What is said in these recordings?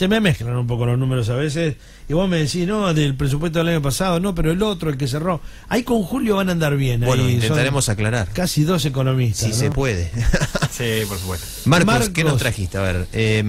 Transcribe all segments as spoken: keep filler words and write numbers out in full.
se me mezclan un poco los números a veces, y vos me decís, no, del presupuesto del año pasado, no, pero el otro, el que cerró. Ahí con Julio van a andar bien. Bueno, ahí intentaremos aclarar. Casi dos economistas. Si ¿no? se puede. Sí, por supuesto. Marcos, Marcos, ¿qué nos trajiste? A ver, eh,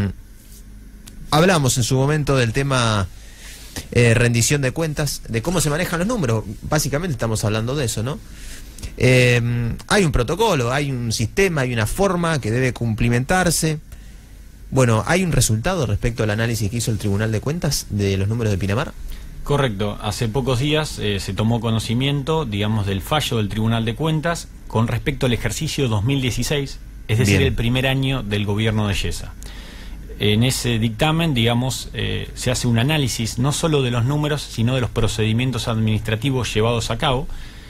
hablamos en su momento del tema eh, rendición de cuentas, de cómo se manejan los números. Básicamente estamos hablando de eso, ¿no? Eh, hay un protocolo, hay un sistema, hay una forma que debe cumplimentarse. Bueno, ¿hay un resultado respecto al análisis que hizo el Tribunal de Cuentas de los números de Pinamar? Correcto. Hace pocos días eh, se tomó conocimiento, digamos, del fallo del Tribunal de Cuentas con respecto al ejercicio dos mil dieciséis, es decir, Bien. el primer año del gobierno de Yesa. En ese dictamen, digamos, eh, se hace un análisis no solo de los números, sino de los procedimientos administrativos llevados a cabo,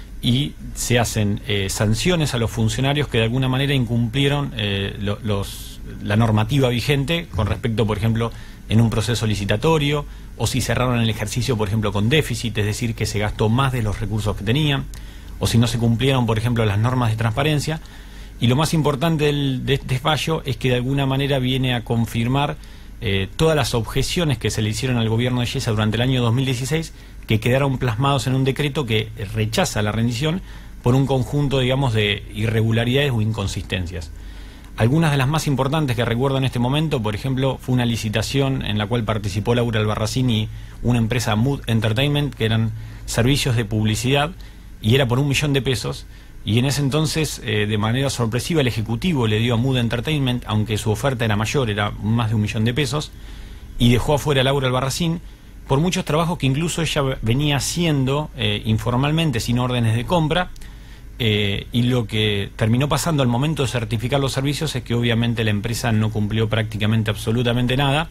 y se hacen eh, sanciones a los funcionarios que de alguna manera incumplieron eh, lo, los, la normativa vigente con respecto, por ejemplo, en un proceso licitatorio, o si cerraron el ejercicio, por ejemplo, con déficit, es decir, que se gastó más de los recursos que tenían, o si no se cumplieron, por ejemplo, las normas de transparencia. Y lo más importante del, de este fallo es que de alguna manera viene a confirmar eh, todas las objeciones que se le hicieron al gobierno de Yesa durante el año dos mil dieciséis, que quedaron plasmados en un decreto que rechaza la rendición por un conjunto, digamos, de irregularidades o inconsistencias. Algunas de las más importantes que recuerdo en este momento, por ejemplo, fue una licitación en la cual participó Laura Albarracín y una empresa Mood Entertainment, que eran servicios de publicidad, y era por un millón de pesos. Y en ese entonces, eh, de manera sorpresiva, el Ejecutivo le dio a Mood Entertainment, aunque su oferta era mayor, era más de un millón de pesos, y dejó afuera a Laura Albarracín por muchos trabajos que incluso ella venía haciendo eh, informalmente, sin órdenes de compra, eh, y lo que terminó pasando al momento de certificar los servicios es que obviamente la empresa no cumplió prácticamente absolutamente nada,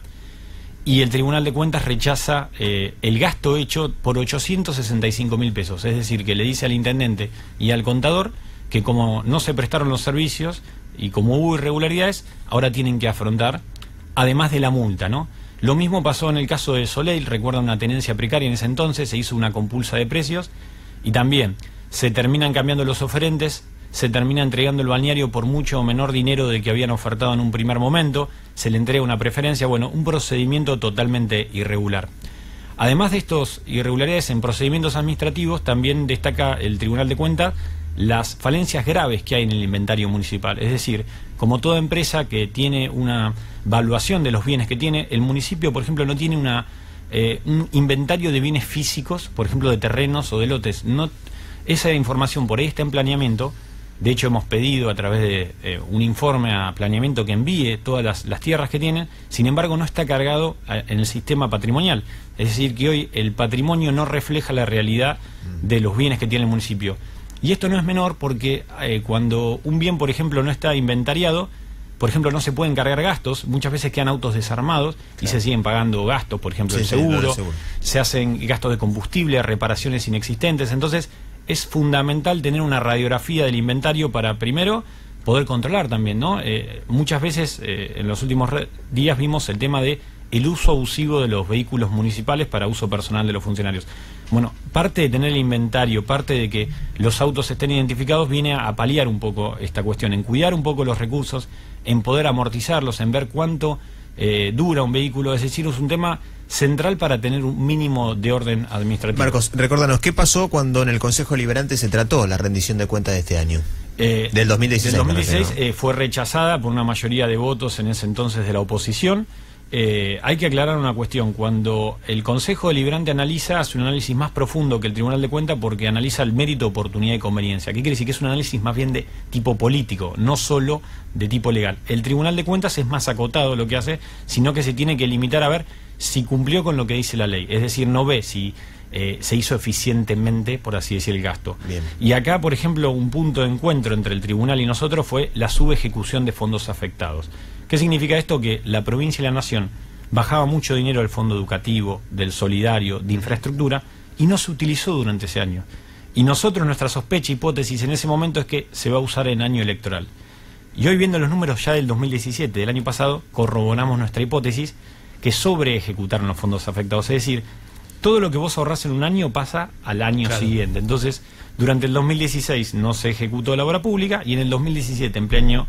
y el Tribunal de Cuentas rechaza eh, el gasto hecho por ochocientos sesenta y cinco mil pesos, es decir, que le dice al intendente y al contador que como no se prestaron los servicios y como hubo irregularidades, ahora tienen que afrontar, además de la multa, ¿no? Lo mismo pasó en el caso de Soleil, recuerda una tenencia precaria en ese entonces, se hizo una compulsa de precios y también se terminan cambiando los oferentes, se termina entregando el balneario por mucho menor dinero del que habían ofertado en un primer momento, se le entrega una preferencia, bueno, un procedimiento totalmente irregular. Además de estos irregularidades en procedimientos administrativos, también destaca el Tribunal de Cuentas las falencias graves que hay en el inventario municipal. Es decir, como toda empresa que tiene una valuación de los bienes que tiene, el municipio, por ejemplo, no tiene una, eh, un inventario de bienes físicos, por ejemplo, de terrenos o de lotes. No, esa información por ahí está en planeamiento. De hecho, hemos pedido a través de eh, un informe a planeamiento que envíe todas las, las tierras que tienen, sin embargo no está cargado a, en el sistema patrimonial. Es decir, que hoy el patrimonio no refleja la realidad de los bienes que tiene el municipio. Y esto no es menor porque eh, cuando un bien, por ejemplo, no está inventariado, por ejemplo, no se pueden cargar gastos, muchas veces quedan autos desarmados, claro, y se siguen pagando gastos, por ejemplo, sí, el seguro, sí, seguro, se hacen gastos de combustible, reparaciones inexistentes. Entonces es fundamental tener una radiografía del inventario para, primero, poder controlar también, ¿no? Eh, muchas veces, eh, en los últimos días vimos el tema de el uso abusivo de los vehículos municipales para uso personal de los funcionarios. Bueno, parte de tener el inventario, parte de que los autos estén identificados, viene a paliar un poco esta cuestión, en cuidar un poco los recursos, en poder amortizarlos, en ver cuánto eh, dura un vehículo. Es decir, es un tema central para tener un mínimo de orden administrativo. Marcos, recórdanos, ¿qué pasó cuando en el Consejo Deliberante se trató la rendición de cuentas de este año? Eh, del dos mil dieciséis. Del dos mil dieciséis eh, fue rechazada por una mayoría de votos en ese entonces de la oposición. Eh, hay que aclarar una cuestión: cuando el Consejo Deliberante analiza, hace un análisis más profundo que el Tribunal de Cuentas, porque analiza el mérito, oportunidad y conveniencia. ¿Qué quiere decir? Que es un análisis más bien de tipo político, no solo de tipo legal. El Tribunal de Cuentas es más acotado lo que hace, sino que se tiene que limitar a ver si cumplió con lo que dice la ley. Es decir, no ve si eh, se hizo eficientemente, por así decir, el gasto. Bien. Y acá, por ejemplo, un punto de encuentro entre el Tribunal y nosotros fue la subejecución de fondos afectados. ¿Qué significa esto? Que la provincia y la nación bajaba mucho dinero del fondo educativo, del solidario, de infraestructura, y no se utilizó durante ese año. Y nosotros, nuestra sospecha, hipótesis en ese momento es que se va a usar en año electoral. Y hoy, viendo los números ya del dos mil diecisiete, del año pasado, corroboramos nuestra hipótesis que sobre ejecutaron los fondos afectados. Es decir, todo lo que vos ahorrás en un año pasa al año claro. siguiente. Entonces, durante el dos mil dieciséis no se ejecutó la obra pública y en el dos mil diecisiete, en pleno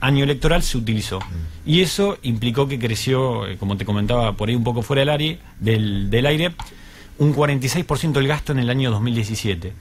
año electoral se utilizó. Y eso implicó que creció, eh, como te comentaba por ahí un poco fuera del aire, del, del aire, un cuarenta y seis por ciento del gasto en el año dos mil diecisiete.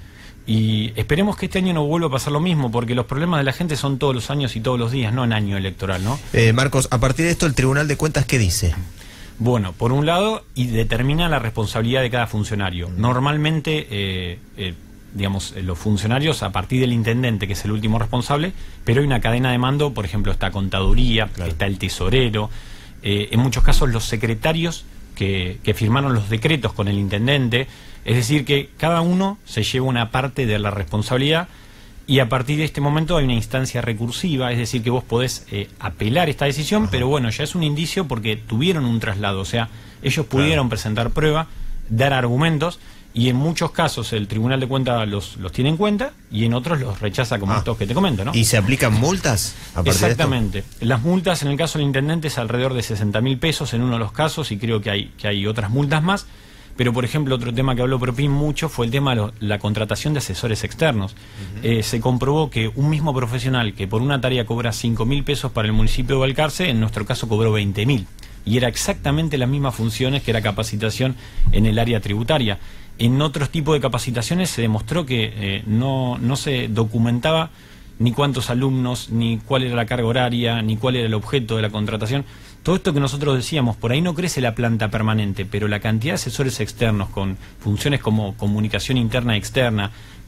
Y esperemos que este año no vuelva a pasar lo mismo, porque los problemas de la gente son todos los años y todos los días, no en año electoral, ¿no? Eh, Marcos, a partir de esto, ¿el Tribunal de Cuentas qué dice? Bueno, por un lado, y determina la responsabilidad de cada funcionario. Normalmente, eh, eh, digamos, los funcionarios, a partir del intendente, que es el último responsable, pero hay una cadena de mando, por ejemplo, está contaduría, claro, está el tesorero, eh, en muchos casos los secretarios que, que firmaron los decretos con el intendente. Es decir, que cada uno se lleva una parte de la responsabilidad, y a partir de este momento hay una instancia recursiva, es decir, que vos podés eh, apelar esta decisión. Ajá. Pero bueno, ya es un indicio porque tuvieron un traslado, o sea, ellos pudieron, claro, presentar prueba, dar argumentos, y en muchos casos el Tribunal de Cuentas los, los tiene en cuenta, y en otros los rechaza, como ah. estos que te comento, ¿no? ¿Y se aplican multas a partir Exactamente. de esto? Las multas en el caso del intendente es alrededor de sesenta mil pesos en uno de los casos, y creo que hay, que hay otras multas más. Pero, por ejemplo, otro tema que habló Propin mucho fue el tema de lo, la contratación de asesores externos. Uh-huh. eh, se comprobó que un mismo profesional que por una tarea cobra cinco mil pesos para el municipio de Balcarce, en nuestro caso cobró veinte mil. Y era exactamente las mismas funciones que era capacitación en el área tributaria. En otros tipos de capacitaciones se demostró que eh, no, no se documentaba ni cuántos alumnos, ni cuál era la carga horaria, ni cuál era el objeto de la contratación. Todo esto que nosotros decíamos, por ahí no crece la planta permanente, pero la cantidad de asesores externos con funciones como comunicación interna y externa,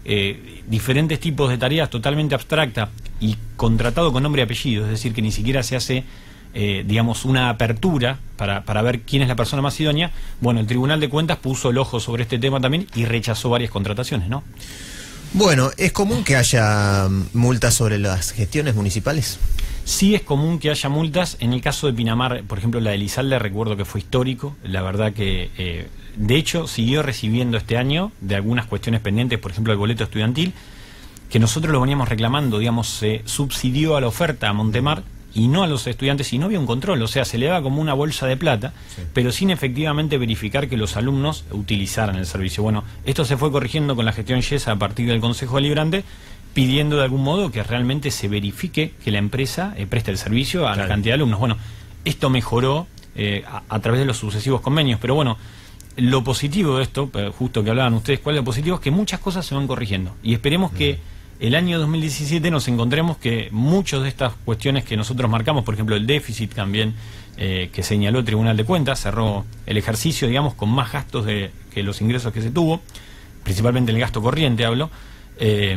eh, diferentes tipos de tareas totalmente abstractas y contratado con nombre y apellido, es decir, que ni siquiera se hace, eh, digamos, una apertura para, para ver quién es la persona más idónea. Bueno, el Tribunal de Cuentas puso el ojo sobre este tema también y rechazó varias contrataciones, ¿no? Bueno, ¿es común que haya multas sobre las gestiones municipales? Sí, es común que haya multas. En el caso de Pinamar, por ejemplo, la de Elizalde, recuerdo que fue histórico. La verdad que, eh, de hecho, siguió recibiendo este año de algunas cuestiones pendientes, por ejemplo, el boleto estudiantil, que nosotros lo veníamos reclamando, digamos, se subsidió a la oferta a Montemar y no a los estudiantes, y no había un control, o sea, se le daba como una bolsa de plata, sí, pero sin efectivamente verificar que los alumnos utilizaran el servicio. Bueno, esto se fue corrigiendo con la gestión Yesa a partir del Consejo Deliberante, pidiendo de algún modo que realmente se verifique que la empresa eh, preste el servicio a, claro, la cantidad de alumnos. Bueno, esto mejoró eh, a, a través de los sucesivos convenios, pero bueno, lo positivo de esto, justo que hablaban ustedes, ¿cuál es lo positivo? Es que muchas cosas se van corrigiendo, y esperemos mm. que el año dos mil diecisiete nos encontremos que muchas de estas cuestiones que nosotros marcamos, por ejemplo el déficit también eh, que señaló el Tribunal de Cuentas, cerró el ejercicio, digamos, con más gastos de, que los ingresos que se tuvo, principalmente el gasto corriente hablo, eh,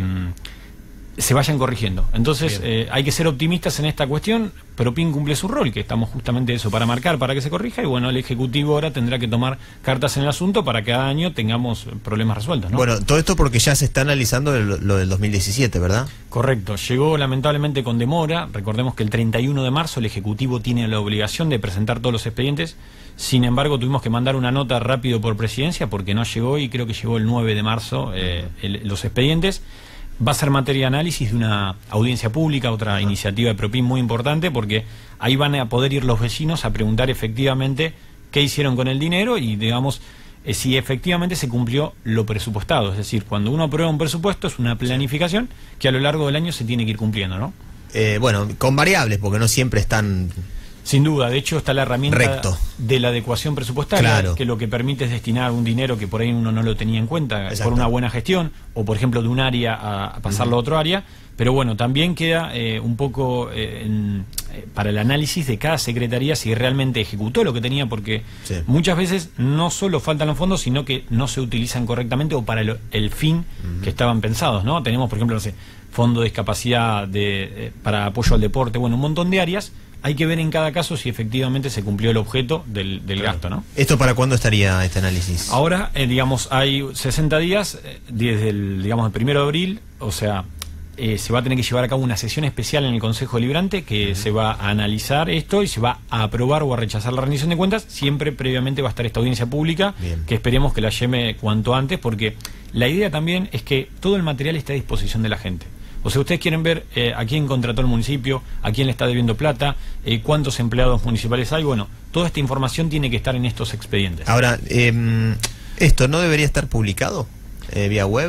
se vayan corrigiendo. Entonces eh, hay que ser optimistas en esta cuestión. Propin cumple su rol, que estamos justamente eso, para marcar, para que se corrija, y bueno, el Ejecutivo ahora tendrá que tomar cartas en el asunto para que cada año tengamos problemas resueltos, ¿no? Bueno, todo esto porque ya se está analizando el, lo del dos mil diecisiete, ¿verdad? Correcto, llegó lamentablemente con demora. Recordemos que el treinta y uno de marzo el Ejecutivo tiene la obligación de presentar todos los expedientes. Sin embargo, tuvimos que mandar una nota rápido por presidencia porque no llegó, y creo que llegó el nueve de marzo eh, el, los expedientes. Va a ser materia de análisis de una audiencia pública, otra Ajá. iniciativa de Propin muy importante, porque ahí van a poder ir los vecinos a preguntar efectivamente qué hicieron con el dinero y, digamos, eh, si efectivamente se cumplió lo presupuestado. Es decir, cuando uno aprueba un presupuesto es una planificación que a lo largo del año se tiene que ir cumpliendo, ¿no? Eh, bueno, con variables, porque no siempre están... Sin duda, de hecho está la herramienta recto de la adecuación presupuestaria, claro, que lo que permite es destinar un dinero que por ahí uno no lo tenía en cuenta, exacto, por una buena gestión, o por ejemplo de un área a, a pasarlo uh-huh. a otro área. Pero bueno, también queda eh, un poco eh, en, eh, para el análisis de cada secretaría si realmente ejecutó lo que tenía, porque sí, muchas veces no solo faltan los fondos, sino que no se utilizan correctamente o para el, el fin uh-huh. que estaban pensados, ¿no? Tenemos, por ejemplo, no sé, fondo de discapacidad de, eh, para apoyo al deporte, bueno, un montón de áreas. Hay que ver en cada caso si efectivamente se cumplió el objeto del, del claro. gasto, ¿no? ¿Esto para cuándo estaría este análisis? Ahora, eh, digamos, hay sesenta días, eh, desde el, digamos, el primero de abril, o sea, eh, se va a tener que llevar a cabo una sesión especial en el Consejo Deliberante que uh-huh. se va a analizar esto y se va a aprobar o a rechazar la rendición de cuentas. Siempre previamente va a estar esta audiencia pública, bien, que esperemos que la lleve cuanto antes, porque la idea también es que todo el material esté a disposición de la gente. O sea, ustedes quieren ver eh, a quién contrató el municipio, a quién le está debiendo plata, eh, cuántos empleados municipales hay. Bueno, toda esta información tiene que estar en estos expedientes. Ahora, eh, ¿esto no debería estar publicado eh, vía web?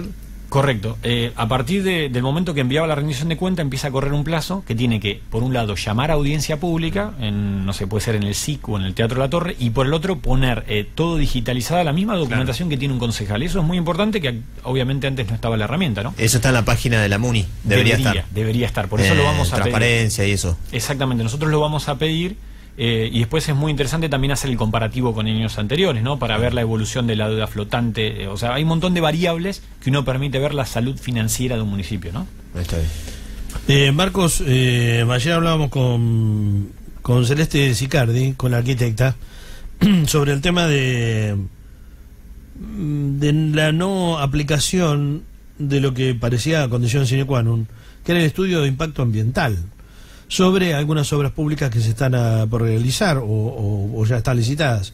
Correcto. Eh, a partir de, del momento que enviaba la rendición de cuenta empieza a correr un plazo que tiene que, por un lado, llamar a audiencia pública, en, no sé, puede ser en el S I C o en el Teatro La Torre, y por el otro poner eh, todo digitalizada, la misma documentación claro. que tiene un concejal. Eso es muy importante, que obviamente antes no estaba la herramienta, ¿no? Eso está en la página de la MUNI, debería, debería estar. Debería estar, por eso eh, lo vamos a transparencia pedir. y eso. Exactamente, nosotros lo vamos a pedir. Eh, y después es muy interesante también hacer el comparativo con años anteriores, ¿no? Para ver la evolución de la deuda flotante. Eh, o sea, hay un montón de variables que uno permite ver la salud financiera de un municipio, ¿no? Está bien. Eh, Marcos, eh, ayer hablábamos con, con Celeste Sicardi, con la arquitecta, sobre el tema de, de la no aplicación de lo que parecía condición sine qua non, que era el estudio de impacto ambiental sobre algunas obras públicas que se están a, por realizar o, o, o ya están licitadas.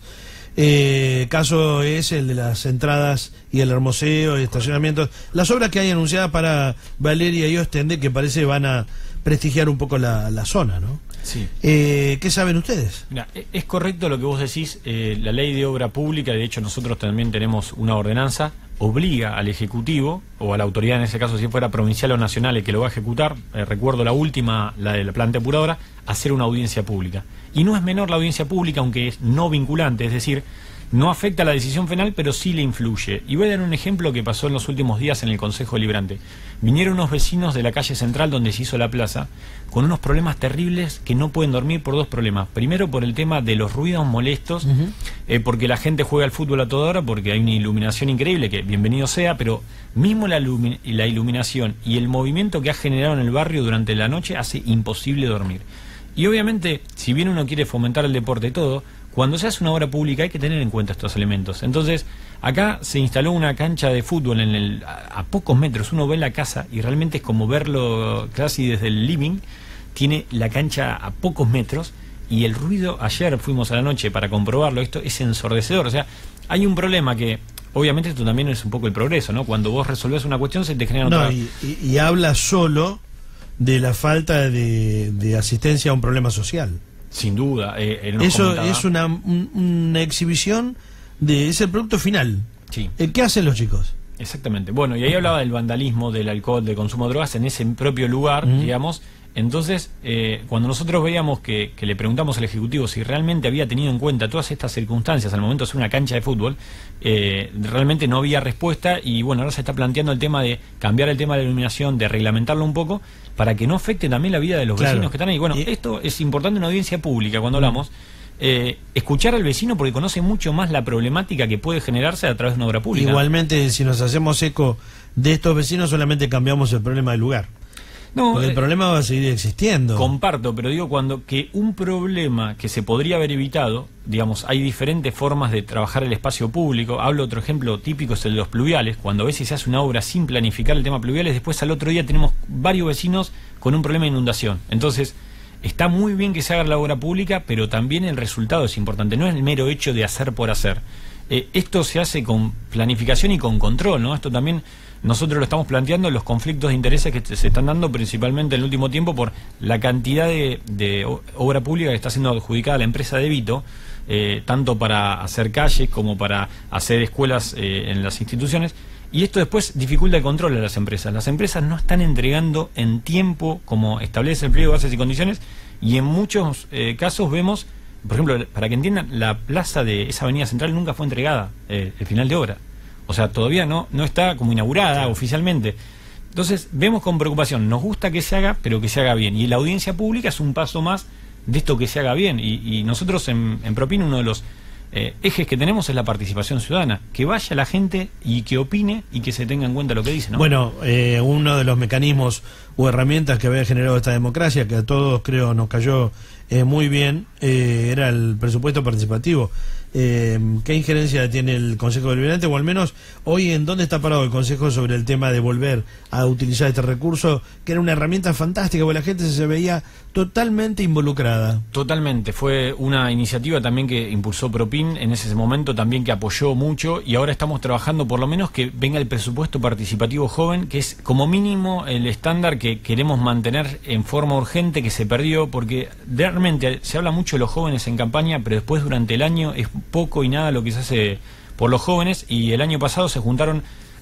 Eh, caso es el de las entradas y el hermoseo y estacionamientos, las obras que hay anunciadas para Valeria y Ostende, que parece van a prestigiar un poco la, la zona, ¿no? Sí. Eh, ¿Qué saben ustedes? Mira, es correcto lo que vos decís. Eh, la ley de obra pública, de hecho nosotros también tenemos una ordenanza, obliga al Ejecutivo, o a la autoridad en ese caso si fuera provincial o nacional el que lo va a ejecutar, eh, recuerdo la última, la de la planta depuradora, a hacer una audiencia pública. Y no es menor la audiencia pública, aunque es no vinculante, es decir, no afecta a la decisión final, pero sí le influye. Y voy a dar un ejemplo que pasó en los últimos días en el Consejo Deliberante. Vinieron unos vecinos de la calle central donde se hizo la plaza con unos problemas terribles que no pueden dormir por dos problemas. Primero, por el tema de los ruidos molestos, uh-huh. eh, porque la gente juega al fútbol a toda hora, porque hay una iluminación increíble, que bienvenido sea, pero mismo la, ilumi- la iluminación y el movimiento que ha generado en el barrio durante la noche hace imposible dormir. Y obviamente, si bien uno quiere fomentar el deporte y todo, cuando se hace una obra pública hay que tener en cuenta estos elementos. Entonces, acá se instaló una cancha de fútbol en el, a, a pocos metros. Uno ve la casa y realmente es como verlo casi desde el living. Tiene la cancha a pocos metros y el ruido, ayer fuimos a la noche para comprobarlo, esto es ensordecedor. O sea, hay un problema que, obviamente esto también es un poco el progreso, ¿no? Cuando vos resolvés una cuestión se te genera no, otra... Y, y, y habla solo de la falta de, de asistencia a un problema social. Sin duda. Eh, Eso comentaba. es una, un, una exhibición de es el producto final. Sí. ¿Qué hacen los chicos? Exactamente. Bueno, y ahí hablaba del vandalismo, del alcohol, del consumo de drogas en ese propio lugar, uh-huh. digamos. Entonces, eh, cuando nosotros veíamos que, que le preguntamos al Ejecutivo si realmente había tenido en cuenta todas estas circunstancias al momento de hacer una cancha de fútbol, eh, realmente no había respuesta. Y bueno, ahora se está planteando el tema de cambiar el tema de la iluminación, de reglamentarlo un poco, para que no afecte también la vida de los claro. vecinos que están ahí. Bueno, y... esto es importante en una audiencia pública cuando uh-huh. hablamos. Eh, escuchar al vecino porque conoce mucho más la problemática que puede generarse a través de una obra pública. Igualmente, si nos hacemos eco de estos vecinos, solamente cambiamos el problema del lugar. No, porque el eh, problema va a seguir existiendo. Comparto, pero digo, cuando que un problema que se podría haber evitado, digamos, hay diferentes formas de trabajar el espacio público. Hablo, otro ejemplo típico es el de los pluviales. Cuando a veces se hace una obra sin planificar el tema pluviales, después al otro día tenemos varios vecinos con un problema de inundación. Entonces, está muy bien que se haga la obra pública, pero también el resultado es importante. No es el mero hecho de hacer por hacer. Eh, esto se hace con planificación y con control, ¿no? Esto también nosotros lo estamos planteando, los conflictos de intereses que se están dando principalmente en el último tiempo por la cantidad de, de obra pública que está siendo adjudicada a la empresa de Vito, eh, tanto para hacer calles como para hacer escuelas eh, en las instituciones. Y esto después dificulta el control de las empresas. Las empresas no están entregando en tiempo como establece el pliego de bases y condiciones, y en muchos eh, casos vemos, por ejemplo, para que entiendan, la plaza de esa avenida central nunca fue entregada eh, el final de obra. O sea, todavía no, no está como inaugurada oficialmente. Entonces, vemos con preocupación, nos gusta que se haga, pero que se haga bien. Y la audiencia pública es un paso más de esto que se haga bien. Y, y nosotros en, en Propin, uno de los eh, ejes que tenemos es la participación ciudadana. Que vaya la gente y que opine y que se tenga en cuenta lo que dice, ¿no? Bueno, eh, uno de los mecanismos o herramientas que había generado esta democracia, que a todos creo nos cayó eh, muy bien, eh, era el presupuesto participativo. Eh, ¿Qué injerencia tiene el Consejo Deliberante? O al menos hoy, ¿en dónde está parado el Consejo sobre el tema de volver a utilizar este recurso, que era una herramienta fantástica, porque la gente se veía totalmente involucrada? Totalmente, fue una iniciativa también que impulsó Propin en ese momento, también que apoyó mucho, y ahora estamos trabajando por lo menos que venga el presupuesto participativo joven, que es como mínimo el estándar que queremos mantener en forma urgente, que se perdió, porque realmente se habla mucho de los jóvenes en campaña, pero después durante el año es poco y nada lo que se hace por los jóvenes. Y el año pasado se juntaron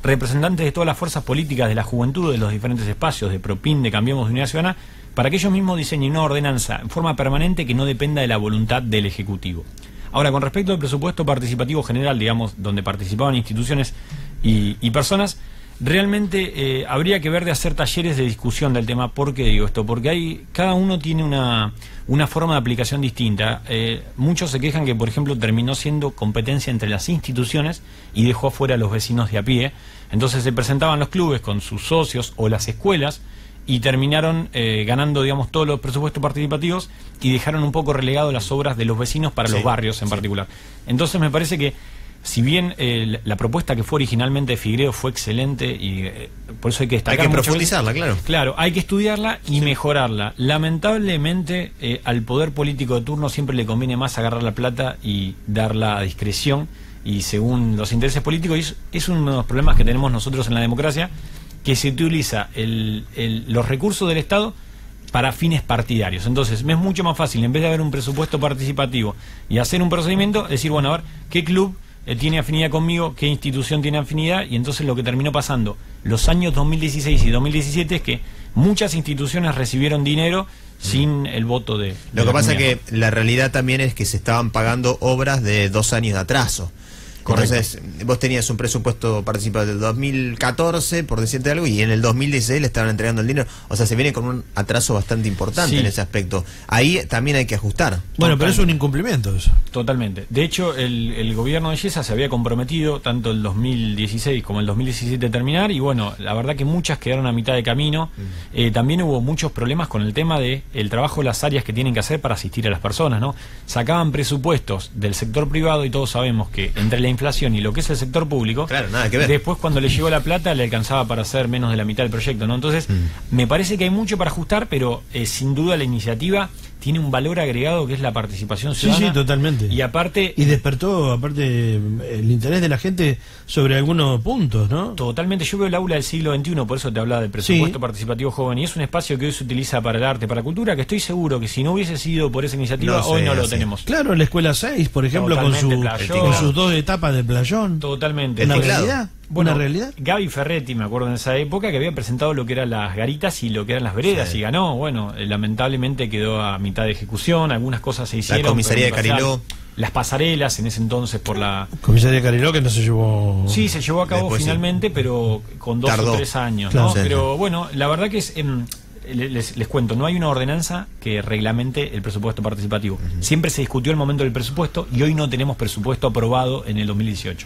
representantes de todas las fuerzas políticas, de la juventud, de los diferentes espacios, de PROPIN, de Cambiemos, de Unidad Ciudadana, para que ellos mismos diseñen una ordenanza en forma permanente que no dependa de la voluntad del Ejecutivo. Ahora, con respecto al presupuesto participativo general, digamos, donde participaban instituciones y, y personas, realmente eh, habría que ver de hacer talleres de discusión del tema. ¿Por qué digo esto? Porque hay cada uno tiene una, una forma de aplicación distinta. Eh, muchos se quejan que, por ejemplo, terminó siendo competencia entre las instituciones y dejó afuera a los vecinos de a pie. Entonces se presentaban los clubes con sus socios o las escuelas y terminaron eh, ganando, digamos, todos los presupuestos participativos y dejaron un poco relegado las obras de los vecinos para sí, los barrios en sí. particular. Entonces me parece que si bien eh, la propuesta que fue originalmente de Figueiredo fue excelente y eh, por eso hay que destacar, hay que profundizarla, claro. Claro, hay que estudiarla y sí. mejorarla. Lamentablemente eh, al poder político de turno siempre le conviene más agarrar la plata y darla a discreción y según los intereses políticos. Y es, es uno de los problemas que tenemos nosotros en la democracia, que se utiliza el, el, los recursos del Estado para fines partidarios. Entonces, me es mucho más fácil, en vez de haber un presupuesto participativo y hacer un procedimiento, decir, bueno, a ver, ¿qué club eh, tiene afinidad conmigo? ¿Qué institución tiene afinidad? Y entonces lo que terminó pasando los años dos mil dieciséis y dos mil diecisiete es que muchas instituciones recibieron dinero sin el voto de... Lo de que pasa es comunidad. que la realidad también es que se estaban pagando obras de dos años de atraso. Correcto. Entonces, vos tenías un presupuesto participativo del dos mil catorce, por decirte algo, y en el dos mil dieciséis le estaban entregando el dinero. O sea, se viene con un atraso bastante importante sí. en ese aspecto. Ahí también hay que ajustar. Bueno, Totalmente. Pero es un incumplimiento eso. Totalmente. De hecho, el, el gobierno de Yesa se había comprometido tanto el dos mil dieciséis como el dos mil diecisiete a terminar, y bueno, la verdad que muchas quedaron a mitad de camino. Mm. Eh, también hubo muchos problemas con el tema de el trabajo de las áreas que tienen que hacer para asistir a las personas, ¿no? Sacaban presupuestos del sector privado y todos sabemos que entre la inflación y lo que es el sector público, claro, nada que ver. Después cuando le llegó la plata le alcanzaba para hacer menos de la mitad del proyecto, ¿no? Entonces, mm. me parece que hay mucho para ajustar, pero eh, sin duda la iniciativa tiene un valor agregado que es la participación ciudadana. Sí, sí, totalmente. Y aparte... Y despertó, aparte, el interés de la gente sobre algunos puntos, ¿no? Totalmente. Yo veo el aula del siglo veintiuno, por eso te hablaba del presupuesto sí. participativo joven, y es un espacio que hoy se utiliza para el arte, para la cultura, que estoy seguro que si no hubiese sido por esa iniciativa, no, hoy sí, no lo sí. tenemos. Claro, la Escuela seis, por ejemplo, con, su, con sus dos etapas de playón. Totalmente. ¿Una realidad? Bueno, ¿Una realidad? Gaby Ferretti, me acuerdo en esa época, que había presentado lo que eran las garitas y lo que eran las veredas sí. y ganó. Bueno, eh, lamentablemente quedó a mitad de ejecución, algunas cosas se hicieron. La comisaría de Cariló. Las pasarelas en ese entonces por la... Comisaría de Cariló que no se llevó... Sí, se llevó a cabo Después, finalmente, sí. pero con dos Tardó. o tres años, claro, ¿no? Sí, pero sí. bueno, la verdad que es... Eh, les, les cuento, no hay una ordenanza que reglamente el presupuesto participativo. Uh-huh. Siempre se discutió el momento del presupuesto y hoy no tenemos presupuesto aprobado en el dos mil dieciocho.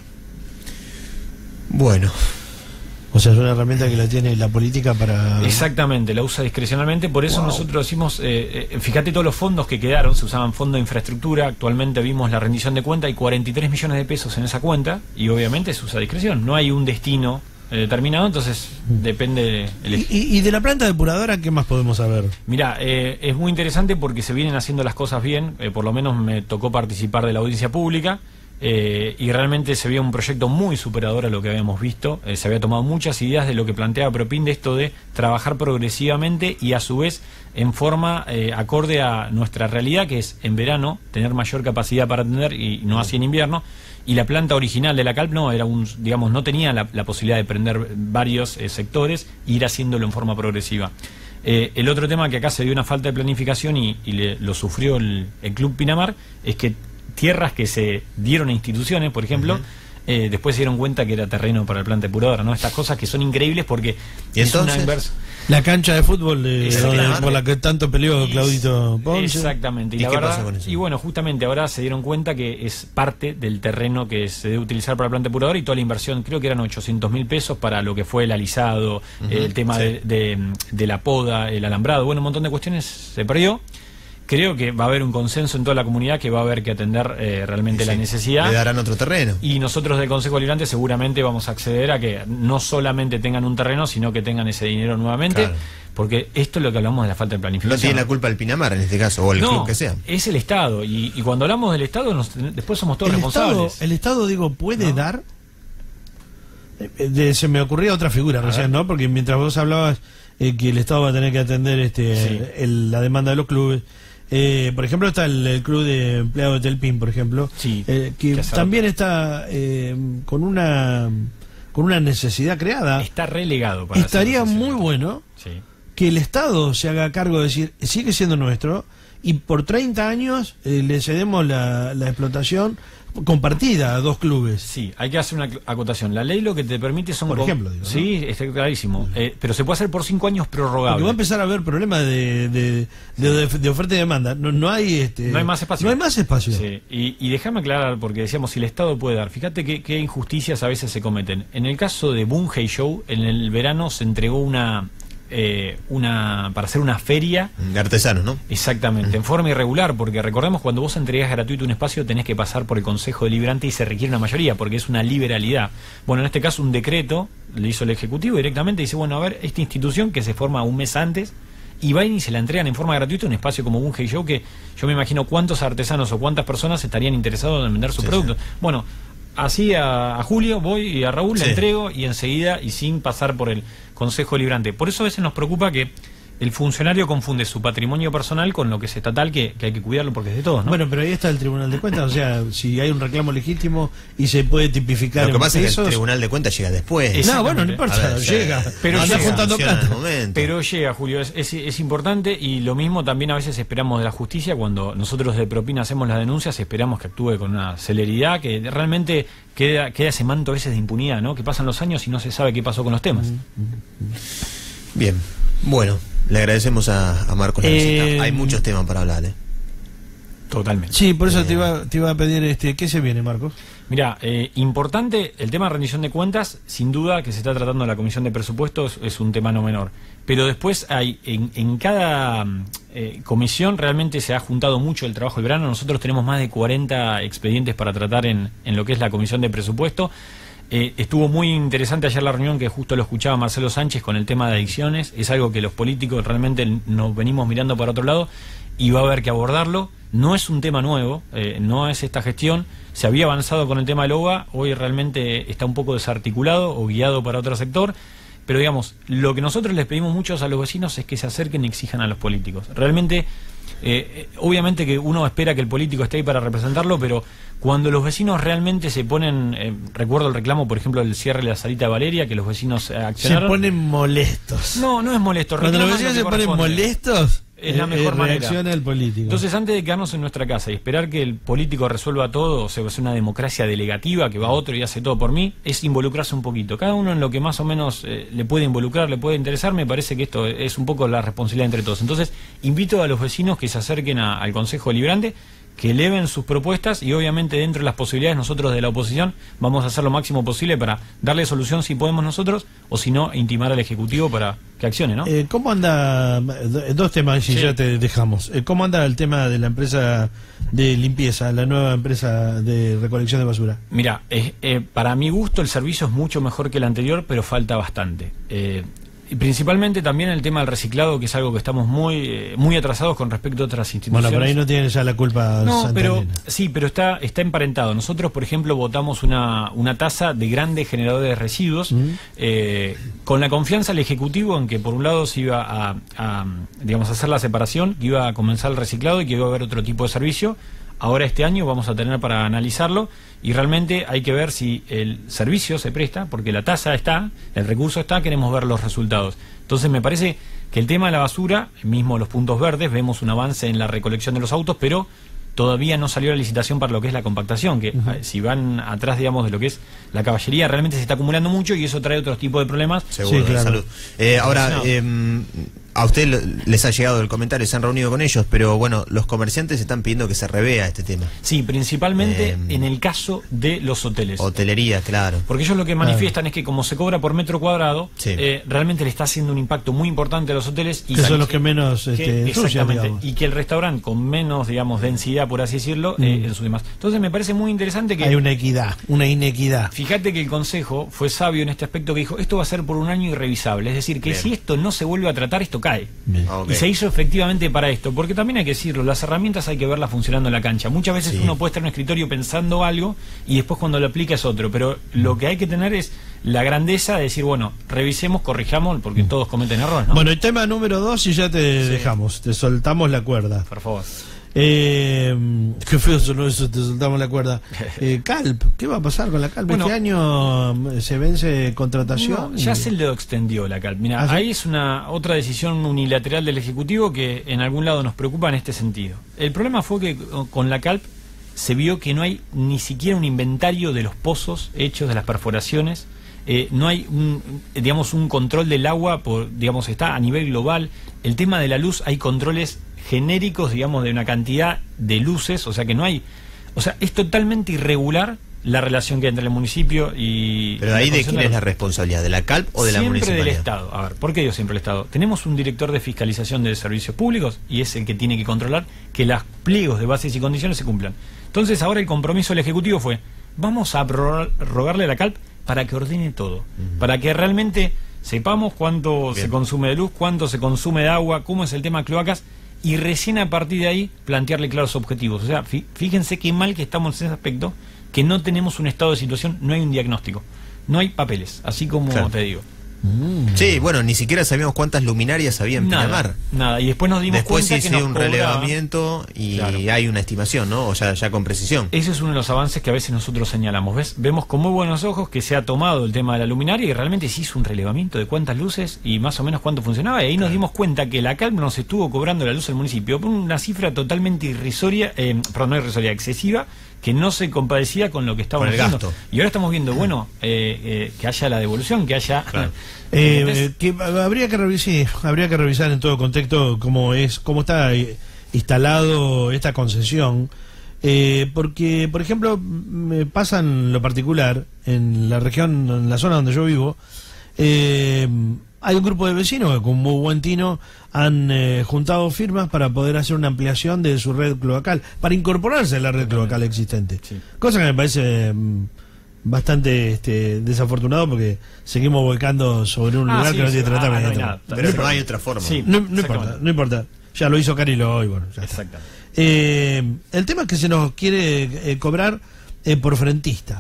Bueno, o sea, es una herramienta que la tiene la política para... Exactamente, la usa discrecionalmente, por eso wow. nosotros decimos, eh, eh, fíjate todos los fondos que quedaron, se usaban fondos de infraestructura, actualmente vimos la rendición de cuenta, hay cuarenta y tres millones de pesos en esa cuenta, y obviamente se usa discreción, no hay un destino eh, determinado, entonces depende... El... ¿Y, y de la planta depuradora qué más podemos saber? Mirá, eh, es muy interesante porque se vienen haciendo las cosas bien, eh, por lo menos me tocó participar de la audiencia pública, Eh, y realmente se veía un proyecto muy superador a lo que habíamos visto. Eh, se había tomado muchas ideas de lo que planteaba Propin, de esto de trabajar progresivamente y a su vez en forma eh, acorde a nuestra realidad, que es en verano tener mayor capacidad para atender y no así en invierno. Y la planta original de la Calp no era un, digamos, no tenía la, la posibilidad de prender varios eh, sectores e ir haciéndolo en forma progresiva. Eh, el otro tema que acá se dio una falta de planificación y, y le, lo sufrió el, el Club Pinamar es que tierras que se dieron a instituciones, por ejemplo, uh-huh. eh, después se dieron cuenta que era terreno para el planta depuradora, ¿no? Estas cosas que son increíbles porque ¿Y es entonces? una inversa. La cancha de fútbol de, donde, por la que tanto peleó Claudito Ponce. Exactamente. Y, ¿Y la qué verdad, pasó con eso? Y bueno, justamente ahora se dieron cuenta que es parte del terreno que se debe utilizar para el planta depuradora y toda la inversión, creo que eran ochocientos mil pesos para lo que fue el alisado, uh-huh. eh, el tema sí. de, de, de la poda, el alambrado, bueno, un montón de cuestiones se perdió. Creo que va a haber un consenso en toda la comunidad que va a haber que atender eh, realmente sí, la necesidad. Le darán otro terreno. Y nosotros del Consejo Deliberante seguramente vamos a acceder a que no solamente tengan un terreno, sino que tengan ese dinero nuevamente. Claro. Porque esto es lo que hablamos de la falta de planificación. No tiene la culpa el Pinamar en este caso, o el no, club que sea. Es el Estado. Y, y cuando hablamos del Estado, nos, después somos todos el responsables. Estado, el Estado, digo, puede ¿no? dar... De, se me ocurría otra figura a recién, ver. ¿no? Porque mientras vos hablabas eh, que el Estado va a tener que atender este sí. el, la demanda de los clubes... Eh, por ejemplo está el, el club de empleados de Telpin, por ejemplo, sí, eh, que también está eh, con una con una necesidad creada. Está relegado. Para Estaría hacer muy bueno sí. que el Estado se haga cargo de decir, sigue siendo nuestro, y por treinta años eh, le cedemos la, la explotación compartida a dos clubes. Sí, hay que hacer una acotación. La ley lo que te permite son... Por ejemplo, digo, ¿no? Sí, está clarísimo. Eh, pero se puede hacer por cinco años prorrogable. Porque va a empezar a haber problemas de, de, de, de, de oferta y demanda. No, no hay este, no hay más espacio. No hay más espacio. Sí. Y, y déjame aclarar, porque decíamos, si el Estado puede dar, fíjate qué, qué injusticias a veces se cometen. En el caso de Bunge Show, en el verano se entregó una... Eh, una para hacer una feria de artesanos, ¿no? Exactamente, en forma irregular, porque recordemos, cuando vos entregas gratuito un espacio tenés que pasar por el Consejo Deliberante y se requiere una mayoría, porque es una liberalidad. Bueno, en este caso un decreto le hizo el Ejecutivo directamente, dice, bueno, a ver, esta institución que se forma un mes antes, y va y se la entregan en forma gratuita un espacio como un Hey Show, que yo me imagino cuántos artesanos o cuántas personas estarían interesados en vender sus sí, productos. Sí. Bueno, así a, a Julio voy y a Raúl sí. le entrego y enseguida y sin pasar por el Consejo Deliberante. Por eso a veces nos preocupa que el funcionario confunde su patrimonio personal con lo que es estatal, que, que hay que cuidarlo porque es de todos, ¿no? Bueno, pero ahí está el Tribunal de Cuentas, o sea, si hay un reclamo legítimo y se puede tipificar. Lo que pasa en es que pesos, el Tribunal de Cuentas llega después. No, bueno, no importa, ver, llega. Ya, pero anda llega, juntando plata. Pero llega, Julio, es, es, es importante, y lo mismo también a veces esperamos de la justicia. Cuando nosotros de Propina hacemos las denuncias, esperamos que actúe con una celeridad, que realmente queda, queda ese manto a veces de impunidad, ¿no? Que pasan los años y no se sabe qué pasó con los temas. Bien, bueno, le agradecemos a, a Marcos la visita. Eh, Hay muchos temas para hablar, ¿eh? Totalmente. Sí, por eso Eh, te iba, te iba a pedir, este, ¿qué se viene, Marcos? Mira, eh, importante el tema de rendición de cuentas, sin duda que se está tratando en la Comisión de Presupuestos, es un tema no menor. Pero después hay, en, en cada eh, comisión realmente se ha juntado mucho el trabajo del verano. Nosotros tenemos más de cuarenta expedientes para tratar en, en lo que es la Comisión de Presupuesto. Eh, estuvo muy interesante ayer la reunión, que justo lo escuchaba Marcelo Sánchez con el tema de adicciones. Es algo que los políticos realmente nos venimos mirando para otro lado y va a haber que abordarlo. No es un tema nuevo, eh, no es esta gestión. Se había avanzado con el tema del O V A, hoy realmente está un poco desarticulado o guiado para otro sector. Pero digamos, lo que nosotros les pedimos muchos a los vecinos es que se acerquen y exijan a los políticos. Realmente, eh, obviamente que uno espera que el político esté ahí para representarlo, pero cuando los vecinos realmente se ponen, eh, recuerdo el reclamo, por ejemplo, del cierre de la salita Valeria, que los vecinos eh, accionaron. Se ponen molestos. No, no es molesto. Cuando los reclaman vecinos lo se que ponen corresponde. molestos, Es la eh, mejor eh, manera. reacciona el político. Entonces, antes de quedarnos en nuestra casa y esperar que el político resuelva todo, o sea, es una democracia delegativa, que va otro y hace todo por mí, es involucrarse un poquito. Cada uno en lo que más o menos eh, le puede involucrar, le puede interesar. Me parece que esto es un poco la responsabilidad entre todos. Entonces, invito a los vecinos que se acerquen a, al Consejo Deliberante, que eleven sus propuestas, y obviamente dentro de las posibilidades nosotros de la oposición vamos a hacer lo máximo posible para darle solución si podemos nosotros, o si no, intimar al Ejecutivo para que accione, ¿no? Eh, ¿Cómo anda? Dos temas y Sí. ya te dejamos. Eh, ¿Cómo anda el tema de la empresa de limpieza, la nueva empresa de recolección de basura? Mira, eh, eh, para mi gusto el servicio es mucho mejor que el anterior, pero falta bastante. Eh, y principalmente también el tema del reciclado, que es algo que estamos muy eh, muy atrasados con respecto a otras instituciones. Bueno, por ahí no tienen ya la culpa. No, pero Santana. sí, pero está está emparentado. Nosotros, por ejemplo, votamos una, una tasa de grandes generadores de residuos, Mm. eh, con la confianza del Ejecutivo en que por un lado se iba a, a, digamos, hacer la separación, que iba a comenzar el reciclado y que iba a haber otro tipo de servicio. Ahora este año vamos a tener para analizarlo, y realmente hay que ver si el servicio se presta, porque la tasa está, el recurso está, queremos ver los resultados. Entonces me parece que el tema de la basura, mismo los puntos verdes, vemos un avance en la recolección de los autos, pero todavía no salió la licitación para lo que es la compactación, que uh-huh. si van atrás, digamos, de lo que es la caballería, realmente se está acumulando mucho y eso trae otros tipos de problemas. Seguro, Sí, claro. de salud. Eh, ahora, No. eh, a usted lo- les ha llegado el comentario, se han reunido con ellos, pero bueno, los comerciantes están pidiendo que se revea este tema. Sí, principalmente Eh, en el caso de los hoteles. Hotelería, claro. Porque ellos lo que manifiestan es que como se cobra por metro cuadrado, Sí. eh, realmente le está haciendo un impacto muy importante a los hoteles. Y Que son los que menos este, que- ensucian, exactamente, digamos. y que el restaurante con menos, digamos, densidad, por así decirlo, eh, Mm. en sus demás. Entonces me parece muy interesante que... Hay una equidad, una inequidad. Fíjate que el Consejo fue sabio en este aspecto, que dijo, esto va a ser por un año irrevisable. Es decir, que Bien. si esto no se vuelve a tratar, esto cae. Bien. Ah, ok. Y se hizo efectivamente para esto, porque también hay que decirlo, las herramientas hay que verlas funcionando en la cancha. Muchas veces Sí. uno puede estar en un escritorio pensando algo y después cuando lo aplica es otro, pero lo que hay que tener es la grandeza de decir, bueno, revisemos, corrijamos, porque todos cometen errores, ¿no? Bueno, el tema número dos y ya te dejamos, te soltamos la cuerda. Por favor. Eh, qué feo sonó eso, te soltamos la cuerda. Eh, Calp, ¿qué va a pasar con la Calp? Bueno, ¿Este año se vence contratación? No, ya y... se lo extendió la Calp. Mira, ¿Ah, sí? Ahí es una otra decisión unilateral del Ejecutivo que en algún lado nos preocupa en este sentido. El problema fue que con la Calp se vio que no hay ni siquiera un inventario de los pozos hechos, de las perforaciones. Eh, no hay un, digamos, un control del agua, por, digamos, está a nivel global. El tema de la luz, hay controles genéricos, digamos, de una cantidad de luces, o sea que no hay, o sea, es totalmente irregular la relación que hay entre el municipio y... Pero ahí de quién es la responsabilidad, ¿de la Calp o de la municipalidad? Siempre del Estado. A ver, ¿por qué digo siempre el Estado? Tenemos un director de fiscalización de servicios públicos y es el que tiene que controlar que los pliegos de bases y condiciones se cumplan. Entonces ahora el compromiso del Ejecutivo fue, vamos a rogarle a la Calp para que ordene todo, uh-huh. para que realmente sepamos cuánto Bien. se consume de luz, cuánto se consume de agua, cómo es el tema de cloacas, y recién a partir de ahí plantearle claros objetivos. O sea, fíjense qué mal que estamos en ese aspecto, que no tenemos un estado de situación, no hay un diagnóstico, no hay papeles, así como claro. te digo. Mm. Sí, bueno, ni siquiera sabíamos cuántas luminarias había en nada, Pinamar. Nada, y después nos dimos después cuenta sí, que sí, nos un cobraba... relevamiento y claro. hay una estimación, ¿no? O ya, ya con precisión. Ese es uno de los avances que a veces nosotros señalamos. ¿Ves? Vemos con muy buenos ojos que se ha tomado el tema de la luminaria y realmente se hizo un relevamiento de cuántas luces y más o menos cuánto funcionaba. Y ahí nos dimos cuenta que la Calp nos estuvo cobrando la luz al municipio por una cifra totalmente irrisoria, eh, perdón, no irrisoria, excesiva, que no se compadecía con lo que estábamos haciendo. Gasto. Y ahora estamos viendo, bueno, eh, eh, que haya la devolución, que haya... Claro. eh, que habría que revisar, sí, habría que revisar en todo contexto cómo es, cómo está instalado esta concesión, eh, porque, por ejemplo, me pasa en lo particular, en la región, en la zona donde yo vivo, eh, hay un grupo de vecinos que con muy buen tino han eh, juntado firmas para poder hacer una ampliación de su red cloacal, para incorporarse a la red cloacal existente. Sí. Cosa que me parece mm, bastante este, desafortunado porque seguimos volcando sobre un ah, lugar sí, que no tiene sí. tratamiento. Ah, no hay Pero no, no hay otra forma. Sí, no, no importa, no importa. Ya lo hizo Carilo hoy, bueno, ya está. Eh, el tema es que se nos quiere eh, cobrar eh, por frentista.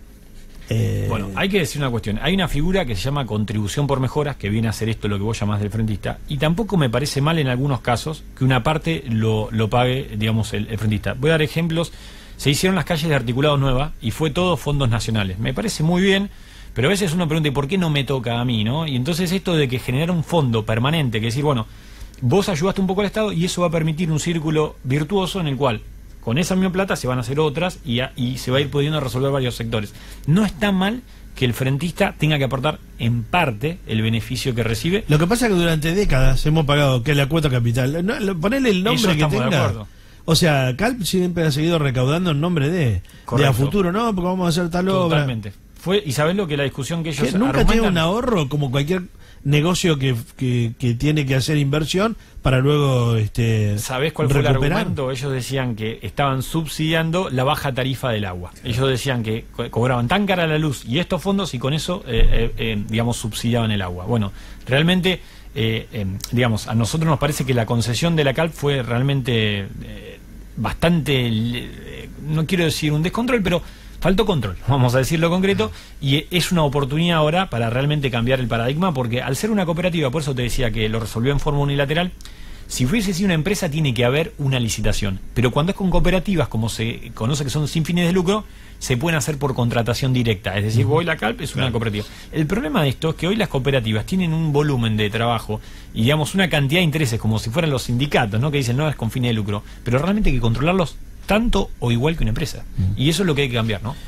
Eh... Bueno, hay que decir una cuestión. Hay una figura que se llama contribución por mejoras, que viene a ser esto lo que vos llamás del frentista, y tampoco me parece mal en algunos casos que una parte lo, lo pague, digamos, el, el frentista. Voy a dar ejemplos. Se hicieron las calles de articulado nueva y fue todo fondos nacionales. Me parece muy bien, pero a veces uno pregunta, ¿y por qué no me toca a mí, no? Y entonces esto de que generar un fondo permanente, que decir, bueno, vos ayudaste un poco al Estado y eso va a permitir un círculo virtuoso en el cual con esa misma plata se van a hacer otras y, a, y se va a ir pudiendo resolver varios sectores. No está mal que el frentista tenga que aportar en parte el beneficio que recibe. Lo que pasa es que durante décadas hemos pagado que la cuota capital. No, ponele el nombre que tenga. O sea, Calp siempre ha seguido recaudando en nombre de, de a futuro, ¿no? Porque vamos a hacer tal obra. Totalmente. Fue, y sabés lo que la discusión que ellos que nunca tiene un ahorro como cualquier negocio que, que, que tiene que hacer inversión para luego este ¿sabés cuál fue recuperar? El argumento? Ellos decían que estaban subsidiando la baja tarifa del agua. Ellos decían que co cobraban tan cara la luz y estos fondos y con eso eh, eh, eh, digamos subsidiaban el agua. Bueno, realmente eh, eh, digamos, a nosotros nos parece que la concesión de la Calp fue realmente eh, bastante eh, no quiero decir un descontrol, pero faltó control, vamos a decirlo concreto, y es una oportunidad ahora para realmente cambiar el paradigma, porque al ser una cooperativa, por eso te decía que lo resolvió en forma unilateral, si fuese sido una empresa tiene que haber una licitación, pero cuando es con cooperativas, como se conoce que son sin fines de lucro, se pueden hacer por contratación directa, es decir, hoy la Calp es una claro. cooperativa. El problema de esto es que hoy las cooperativas tienen un volumen de trabajo y digamos una cantidad de intereses, como si fueran los sindicatos, ¿no? Que dicen no es con fines de lucro, pero realmente hay que controlarlos tanto o igual que una empresa. Mm. Y eso es lo que hay que cambiar, ¿no?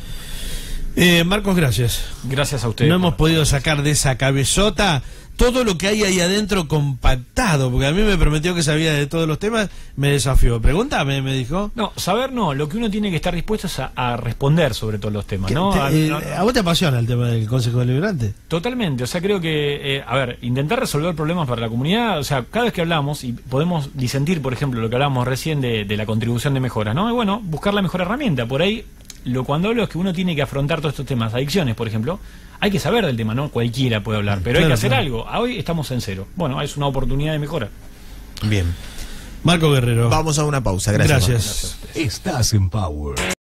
Eh, Marcos, gracias. Gracias a ustedes. No hemos podido sacar de esa cabezota todo lo que hay ahí adentro compactado, porque a mí me prometió que sabía de todos los temas, me desafió. Pregúntame, me dijo. No, saber no, lo que uno tiene que estar dispuesto es a, a responder sobre todos los temas, ¿no? Te, a, eh, no, ¿A vos te apasiona el tema del Consejo Deliberante? Totalmente, o sea, creo que, eh, a ver, intentar resolver problemas para la comunidad, o sea, cada vez que hablamos, y podemos disentir, por ejemplo, lo que hablábamos recién de, de la contribución de mejora, ¿no? Y bueno, buscar la mejor herramienta, por ahí, lo cuando hablo es que uno tiene que afrontar todos estos temas, adicciones, por ejemplo, hay que saber del tema, ¿no? Cualquiera puede hablar, pero claro, hay que hacer claro. algo. Hoy estamos en cero. Bueno, es una oportunidad de mejora. Bien. Marco Guerrero. Vamos a una pausa. Gracias. Gracias. Estás en Power.